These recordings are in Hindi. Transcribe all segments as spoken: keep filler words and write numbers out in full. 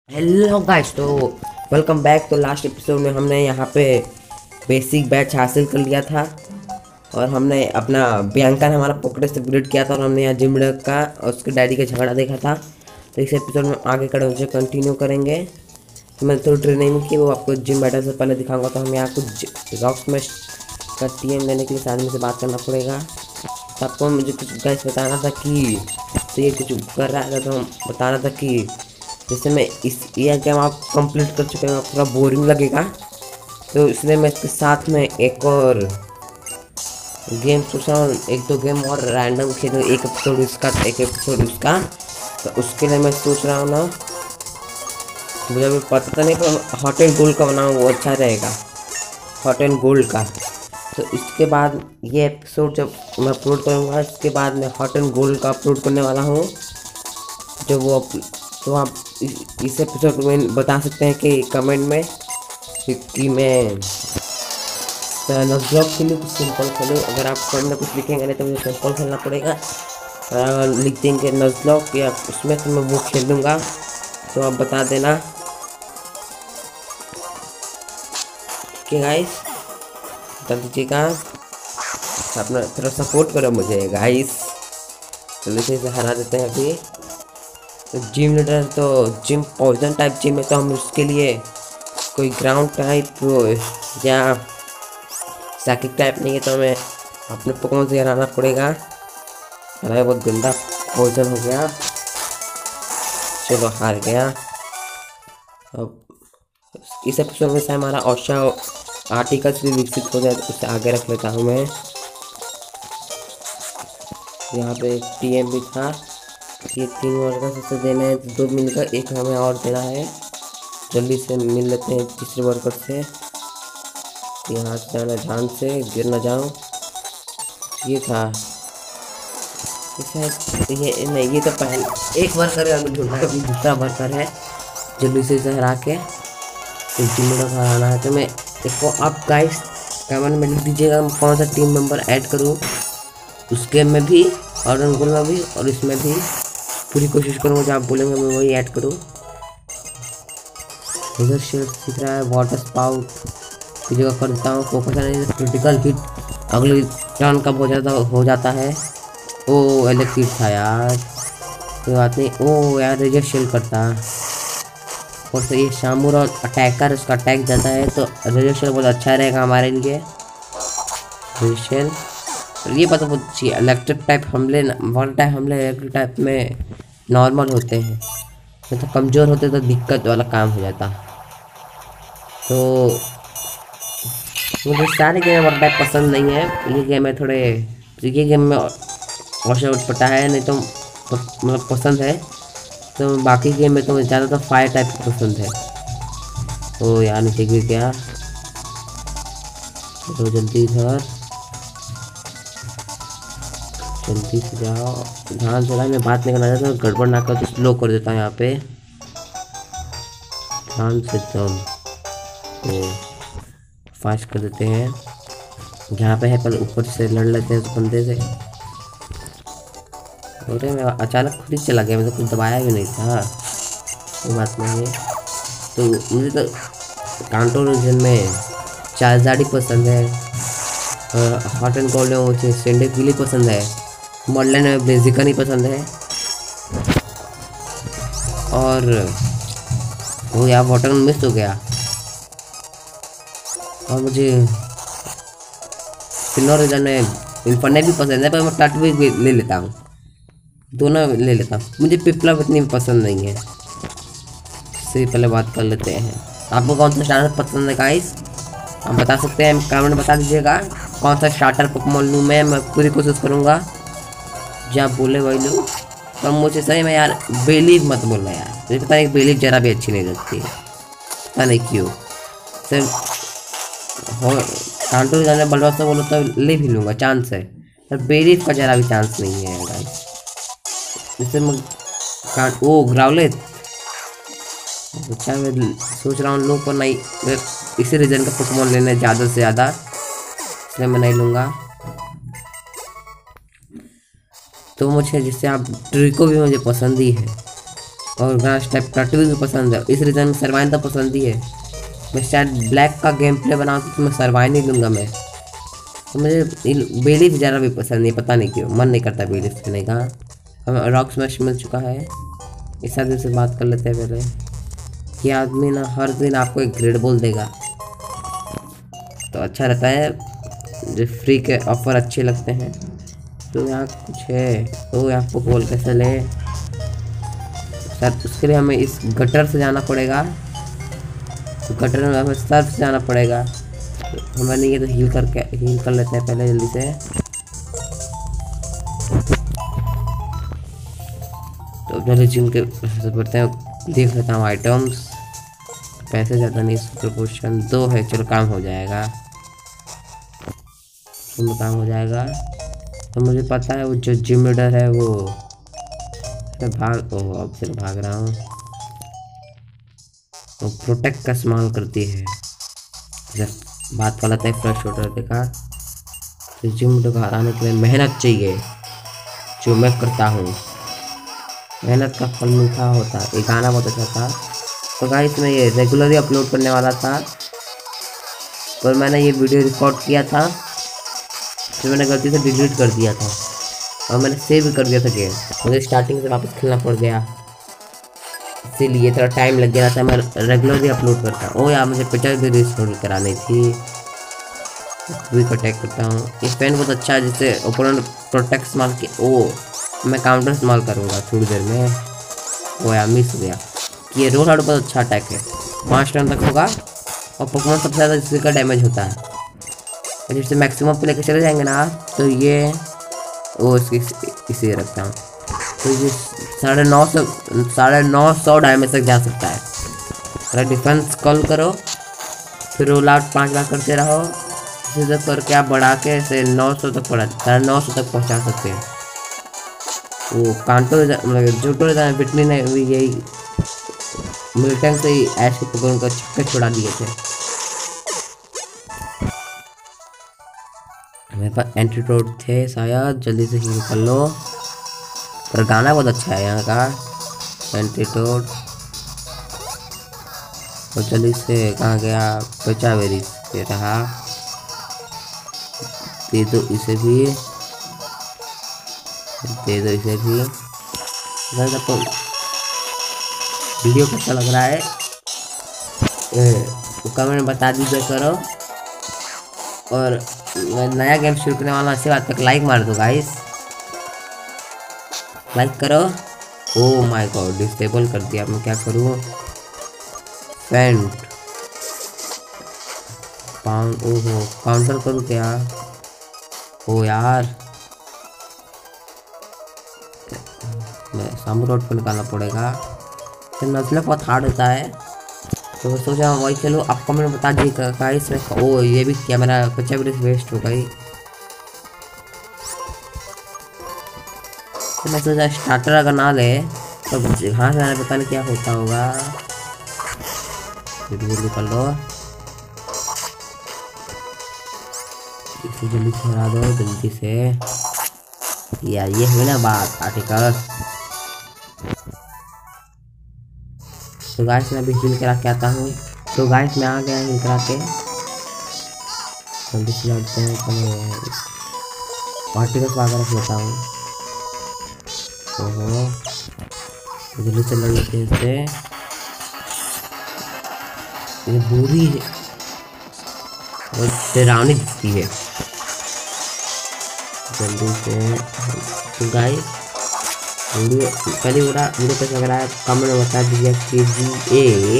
हेलो गाइस, तो वेलकम बैक। तो लास्ट एपिसोड में हमने यहाँ पे बेसिक बैच हासिल कर लिया था और हमने अपना बियांका ने हमारा पॉकेट से अपग्रेड किया था और हमने यहाँ जिम का और उसके डैडी का झगड़ा देखा था। तो इस एपिसोड में आगे खड़े होकर कंटिन्यू करेंगे। तो मैंने थोड़ी ट्रेनिंग की, वो आपको जिम बैटल से पहले दिखाऊंगा। तो हम यहाँ कुछ रॉक्स में का टी एम लेने के लिए आदमी से बात करना पड़ेगा। तो आपको मुझे कुछ गाइस बताना था कि तो ये कुछ कर रहा था, तो हम बताना था कि जैसे मैं इस ये गेम आप कंप्लीट कर चुके हैं, थोड़ा बोरिंग लगेगा, तो इसलिए मैं इसके साथ में एक और गेम सोच रहा हूँ, एक दो गेम और रैंडम खेलूँ, एक एपिसोड इसका एक एपिसोड उसका। तो उसके लिए मैं सोच रहा हूँ ना, मुझे अभी पता तो नहीं, पर हॉट एंड गोल्ड का बनाऊँ वो अच्छा रहेगा, हॉट एंड गोल्ड का। तो इसके बाद ये एपिसोड जब मैं अपलोड करूँगा, इसके बाद मैं हॉट एंड गोल्ड का अपलोड करने वाला हूँ। जो वो तो आप इस एपिसोड में बता सकते हैं कि कमेंट में कि मैं नज़ब्लॉक खेलूँ कुछ सिंपल खेलूँ। अगर आप कमेंट में कुछ लिखेंगे नहीं तो मुझे सिंपल खेलना पड़ेगा, और अगर लिख देंगे नज़ब्लॉक या उसमें तो मैं वो खेल लूँगा। तो आप बता देना कि गाइस, बता दीजिएगा, अपना थोड़ा सपोर्ट करो मुझे गाइस। चलो इसे हरा देते हैं अभी। तो जिम लीडर, तो जिम पॉइजन टाइप जिम है, तो हम उसके लिए कोई ग्राउंड टाइप या साइकिक टाइप नहीं है, तो हमें अपने पोकेमॉन से हराना पड़ेगा। अरे बहुत गंदा पॉइजन हो गया, चलो हार गया। अब इस एपिसोड में से हमारा औषा आर्टिकल्स भी विकसित हो जाए, तो उससे आगे रख लेता हूँ मैं। यहाँ पे एक टी एम भी था, ये तीन वर्कर सबसे देना है, दो मिलकर एक हमें और देना है। जल्दी से मिल लेते हैं तीसरे वर्कर से। यहाँ से जाना, ध्यान से गिर ना जाऊँ। ये था ये नहीं, ये तो पहले एक वर्कर है, ढूंढना है, दूसरा वर्कर है। जल्दी से इसे हरा के टीम में हराना है। तो मैं देखो, आप गाइस कमेंट में लिख दीजिएगा कौन सा टीम मेंबर ऐड करूँ, उस गेम में भी और रंगोल में भी और इसमें भी। पूरी कोशिश करूँगा जो आप बोलेंगे मैं वही ऐड करूँ। इधर शेड दिख रहा है, वाटर स्पाउट की जगह कर देता हूँ। फोकस है, क्रिटिकल हिट अगले टर्न कब हो जाता हो जाता है। ओ इलेक्ट्रिक था यार, कोई बात नहीं। ओ यार रिजेक्ट शेल करता, और तो ये शामूर और अटैकर उसका अटैक जाता है, तो रिजेक्ट शेल बहुत अच्छा रहेगा हमारे लिए। रिजेक्ट शेल ये पता बहुत अच्छी है। इलेक्ट्रिक टाइप हमले, वाटर टाइप हमले इलेक्ट्रिक टाइप में नॉर्मल होते हैं, नहीं तो कमज़ोर होते तो दिक्कत वाला काम हो जाता। तो मुझे सारे गेम वाटर टाइप पसंद नहीं है, ये गेम है थोड़े, ये गेम में औषा उठपटा है, नहीं तो मतलब पसंद है। तो बाकी गेम में तो मुझे ज़्यादातर फायर टाइप पसंद है। ओ यार नीचे गिर गया, तो जल्दी इधर जल्दी से जाओ, ध्यान से। मैं बात नहीं करना चाहता, तो गड़बड़ ना कर, तो स्लो कर देता हूँ यहाँ पे, ध्यान से एकदम। तो फास्ट कर देते हैं, यहाँ पे है, पर ऊपर से लड़ लेते हैं उस बंदे से। अरे मैं अचानक खुद ही चला गया, मैं तो कुछ दबाया भी नहीं था, कोई बात नहीं है। तो मुझे तो कांटो रीजन में चारजाडी पसंद है, हॉट एंड कोल्ड में मुझे सेंडेक्विली पसंद है, मॉडलैंड में ब्लेजिकन ही पसंद है। और वो यार वाटर मिस हो गया। और मुझे सिल्वर रीजन में इन्फर्नेट भी पसंद है, पर मैं टट भी ले लेता हूँ, दोनों ले लेता हूँ। मुझे पिपला इतनी पसंद नहीं है। इससे पहले बात कर लेते हैं, आपको कौन सा स्टार्टर पसंद है गाइस, आप बता सकते हैं, कमेंट बता दीजिएगा कौन सा स्टार्टर पोकेमॉन लूँ मैं। मैं पूरी कोशिश करूँगा जो आप बोले वही लूँ, पर मुझे सही में यार बेली मत बोलना यार, मुझे पता नहीं बेली जरा भी अच्छी नहीं लगती है, पता नहीं क्यों। सिर्फ हो कांटो जाने बलवा से बोलो तो ले भी लूँगा, चांस है, पर बेली का जरा भी चांस नहीं है गाइस। जैसे मैं कांट ओ ग्राउलेट, अच्छा मैं सोच रहा हूँ लोग, पर नहीं, इसी रीजन का पोकेमॉन लेना ज़्यादा से ज़्यादा, इसलिए मैं नहीं लूँगा। तो मुझे जिससे आप ट्रिको भी मुझे पसंद ही है, और ग्रास टाइप टैटू भी पसंद है, इस रीज़न में सरवाइन तो पसंद ही है। मैं शायद ब्लैक का गेम प्ले बनाऊँ तो मैं सरवाइन ही लूँगा मैं। तो मुझे बेली ज़रा भी पसंद नहीं, पता नहीं क्यों मन नहीं करता बेली खेलने का। हमें रॉक स्मैश मिल चुका है। इस आदमी से बात कर लेते हैं पहले। ये आदमी ना हर दिन आपको एक ग्रेड बोल देगा, तो अच्छा रहता है, जो फ्री के ऑफर अच्छे लगते हैं। तो यहाँ कुछ है, तो यहाँ को बोल कैसे ले सर, उसके लिए हमें इस गटर से जाना पड़ेगा। तो गटर में हमें सर्फ से जाना पड़ेगा। तो हमें नहीं, ये तो हील करके हील कर लेते हैं पहले जल्दी से। तो जल्दी जिम के बढ़ते हैं, देख लेता हूँ आइटम्स। पैसे ज़्यादा नहीं, प्रपोर्शन दो है, चलो काम हो जाएगा, तो काम हो जाएगा। तो मुझे पता है वो जो जिम लीडर है वो भाग ओ अब फिर भाग रहा हूँ। वो प्रोटेक्ट का इस्तेमाल करती है। जब बात कर लेते हैं फ्रेश वाटर देखा। तो जिम लीडर को हराने के लिए मेहनत चाहिए, जो मैं करता हूँ। मेहनत का फल मीठा होता है, ये गाना बहुत अच्छा था। तो गाइस मैं ये रेगुलरली अपलोड करने वाला था, पर मैंने ये वीडियो रिकॉर्ड किया था, फिर मैंने गलती से डिलीट कर दिया था, और मैंने सेव भी कर दिया था गेम। मुझे स्टार्टिंग से वापस खेलना पड़ गया, इसीलिए थोड़ा टाइम लग गया था। मैं रेगुलरली अपलोड करता हूँ। ओ यार, मुझे पिक्चर भी रिस्टोर करानी थी। भी अटैक करता हूँ। इस पेन बहुत अच्छा है, जिससे ओपोनेंट प्रोटेक्ट इस्तेमाल के ओ मैं काउंटर इस्तेमाल करूँगा थोड़ी देर में। वो यार मिस हो गया। ये रोल हार्ड बहुत अच्छा अटैक है, पाँच टर्न तक होगा, और पोकेमॉन सबसे ज़्यादा जिससे का डैमेज होता है। जैसे मैक्सिमम पे लेकर चले जाएंगे ना, तो ये वो इसकी इसी रखता हूँ। तो ये साढ़े नौ सौ साढ़े नौ सौ डैमेज तक जा सकता है। अगर डिफेंस कॉल करो, फिर रोल आउट पाँच बार करते रहो, इसी तक करके आप बढ़ा के ऐसे नौ सौ तक पड़ा साढ़े नौ सौ तक पहुँचा सकते हैं। वो कांटो मतलब जो टो बिटनी ने भी यही मिलिटेंट से ही ऐसे पोकेमॉन का छक्के छुड़ा दिए थे। मेरे पास एंटीडोट थे शायद, जल्दी से हील कर लो। पर गाना बहुत अच्छा है यहाँ का, एंटीडोट। और जल्दी से कहाँ गया, बचा वेरी से रहा, दे दो इसे भी, दे दो इसे भी। आपको वीडियो कैसा लग रहा है तो कमेंट में बता दीजिए करो। और मैं नया गेम शुरू करने वाला, इसी बात तक लाइक मार दो गाइस, लाइक करो। ओ माय गॉड, डिसेबल कर दिया। मैं क्या करूँ, फेंट पाउंड, ओहो काउंटर करूँ क्या? ओ यार, मैं सामू रोड पर निकालना पड़ेगा, फिर नजला बहुत हार्ड होता है। तो मैं सोचा वही खेलो। आप कमेंट बता दीजिएगा गाइस। ओ ये भी क्या, मेरा बच्चा भी वेस्ट हो गई। तो मैं सोचा स्टार्टर अगर ना ले तो हाँ से पता नहीं क्या होता होगा। जल्दी कर लो, इसे जल्दी से हरा दो जल्दी से यार। ये है ना बात आर्टिकल। तो गाइस मैं अभी हील करा के आता हूँ। तो गाइस मैं आ गया हील करा के, जल्दी से लड़ते हैं। आर्टिकल्स वगैरह रख लेता हूँ। ओहो, जल्दी से लड़ लेते हैं इससे। ये बुरी है और डरावनी दिखती है। जल्दी से तो गाइस वीडियो पहले पूरा वीडियो कैसा लग रहा है कमेंट में बता दीजिए कीजिए।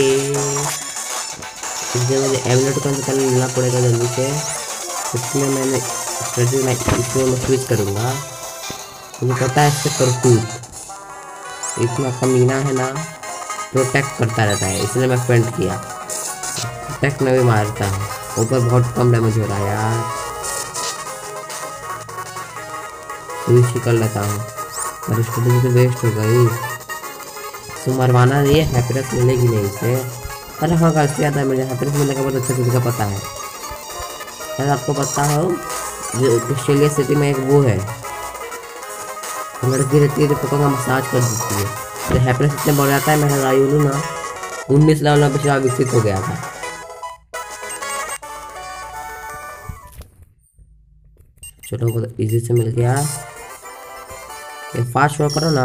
इसलिए मुझे एमुलेट का निकाल लेना पड़ेगा जल्दी से। इसमें मैंने स्ट्रेटजी में इसमें मैं स्विच करूँगा। मुझे पता है इससे करतूत इतना कमीना है ना, प्रोटेक्ट करता रहता है, इसलिए मैं फेंट किया। प्रोटेक्ट में भी मारता है, ऊपर बहुत कम डैमेज हो रहा है यार। स्विच कर लेता हूँ, पर स्ट्रेटजी तो वेस्ट हो गई। तो मरवाना नहीं है, हैप्पीनेस मिलेगी नहीं इसे। अरे हाँ गाइस, याद है मुझे हैप्पीनेस मिलने का बहुत अच्छा तरीका पता है। अगर आपको पता हो, जो ऑस्ट्रेलिया सिटी में एक वो है लड़की रहती है जो पका का मसाज कर देती है, तो हैप्पीनेस इतने बढ़ जाता है। मेरा रायुलू ना उन्नीस लेवल में पिछला विकसित हो गया था। चलो बहुत इजी से मिल गया। ये फास्ट वर्क करो ना,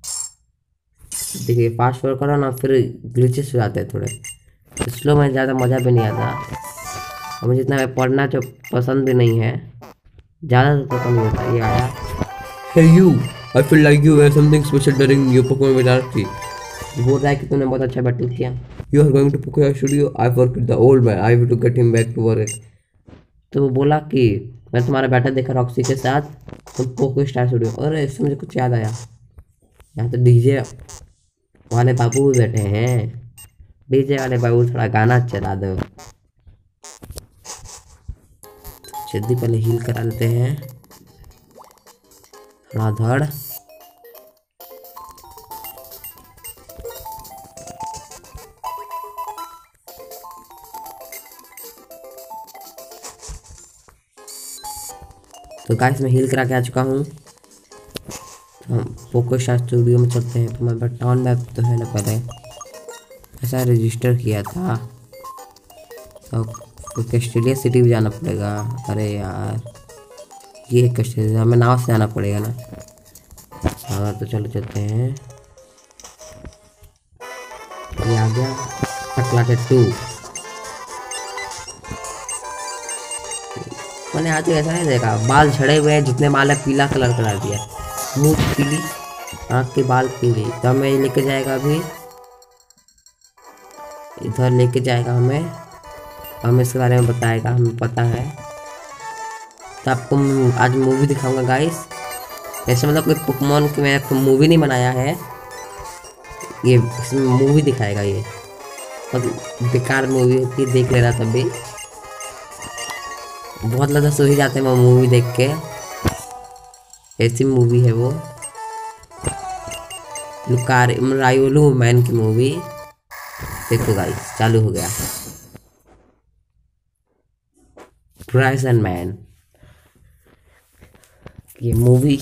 देखिए फास्ट वर्क करो ना, फिर ग्लिचेस हो जाते हैं थोड़े। स्लो में ज़्यादा मज़ा भी नहीं आता, और मुझे इतना पढ़ना जो पसंद भी नहीं है, ज़्यादा तो पता नहीं होता। ये आया, Hey you, I feel like you have something special during your Pokemon Battle. बोल रहा है कि तूने बहुत अच्छा बैटल किया। You are going to Pokemon Studio. I worked with the old man. I have to get him back to work. तो वो बोला कि मैं तुम्हारा बैटल देखा रॉक्सी के साथ, तुम पोको स्टार स्टूडियो। और इससे मुझे कुछ याद आया, यहाँ तो डीजे वाले बाबू भी बैठे हैं। डीजे वाले बाबू थोड़ा गाना चला दो। जल्दी पहले हील करा लेते हैं थोड़ा धड़। तो गाइस मैं हील करा के आ चुका हूँ। तो हम पोको स्टार स्टूडियो में चलते हैं। तो हमारे टाउन मैप तो है ना, पहले ऐसा रजिस्टर किया था, तो कैस्टेलिया सिटी भी जाना पड़ेगा। अरे यार ये कैस्टेलिया हमें नाव से जाना पड़ेगा ना। हाँ तो चलो चलते हैं। ये आ गया टकला के टू। मैंने आज ऐसा नहीं देखा, बाल झड़े हुए हैं, जितने बाल है पीला कलर करा दिया, मुंह पीली, आँख के बाल पीली। तो हमें ये लेके जाएगा, अभी इधर लेके जाएगा हमें, हमें इसके बारे में बताएगा, हमें पता है। तो आपको आज मूवी दिखाऊंगा गाइस। ऐसे मतलब कोई पोकेमॉन की मैं मूवी नहीं बनाया है, ये इसमें मूवी दिखाएगा। ये बहुत बेकार मूवी होती है, देख लेना तब भी। बहुत ज़्यादा सो ही जाते हैं वो मूवी देख के, ऐसी मूवी है वो। लुकार रायुलू मैन की मूवी देखो गाइस। चालू हो गया होराइजन मैन, ये मूवी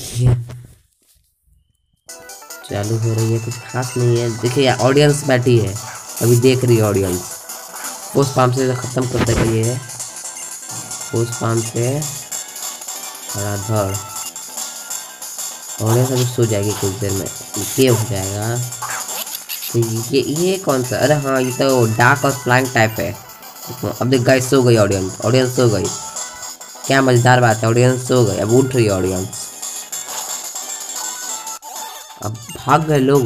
चालू हो रही है। कुछ खास नहीं है, देखिए ऑडियंस बैठी है, अभी देख रही है ऑडियंस। पोस्ट पाम से ख़त्म कर देगा ये, पोस्ट पाम से हरा धड़, ऑडियंस अभी सो जाएगी कुछ देर में, ये हो जाएगा। तो ये ये कौन सा, अरे हाँ ये तो डार्क और फ्लाइंग टाइप है। अब देख गाइस सो गई ऑडियंस, ऑडियंस सो गई। क्या मज़ेदार बात है, ऑडियंस सो गई, अब उठ रही है ऑडियंस। अब भाग गए लोग।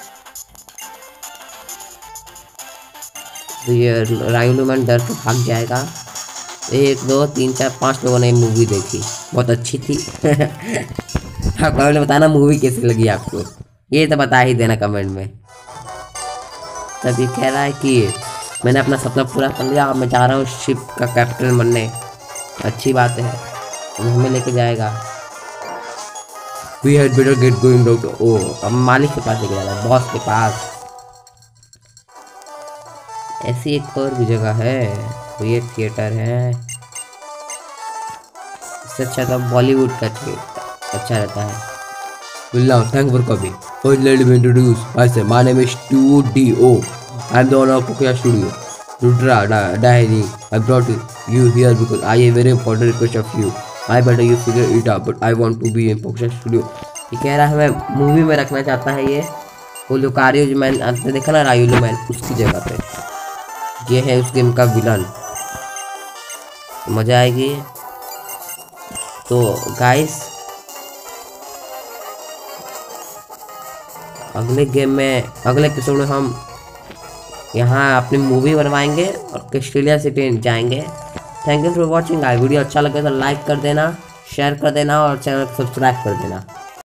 तो ये रायुलू मैन डर के भाग जाएगा। एक दो तीन चार पांच लोगों ने मूवी देखी, बहुत अच्छी थी। आप कमेंट में बताना मूवी कैसी लगी आपको, ये तो बता ही देना कमेंट में। तब ये कह रहा है कि मैंने अपना सपना पूरा कर लिया, अब मैं जा रहा हूँ शिप का कैप्टन बनने। अच्छी बात है, तो हमें लेके जाएगा। We had better get going out. ओ अब मालिक के पास लेके जा रहा है, बॉस के पास। ऐसी एक और भी जगह है, तो ये थिएटर है। इससे अच्छा तो बॉलीवुड का थिएटर अच्छा रहता है। Well now, thank for coming. First let me introduce myself. My name is Studio. I am the owner of Pokemon Studio. Rudra Diary. I brought you here because I have a very important request of you. I better you figure it out, but I want to be in Pokemon Studio. ये कह रहा है हमें मूवी में रखना चाहता है। ये वो लुकारियो मैन आपने देखा ना, रायुलू मैन, उसकी जगह पे ये है उस गेम का विलन। मज़ा आएगी। तो गाइस अगले गेम में, अगले एपिसोड में हम यहाँ अपनी मूवी बनवाएंगे और कैस्टेलिया सिटी जाएंगे। Thank you for watching guys. Video अच्छा लगे तो लाइक कर देना, शेयर कर देना और चैनल को सब्सक्राइब कर देना।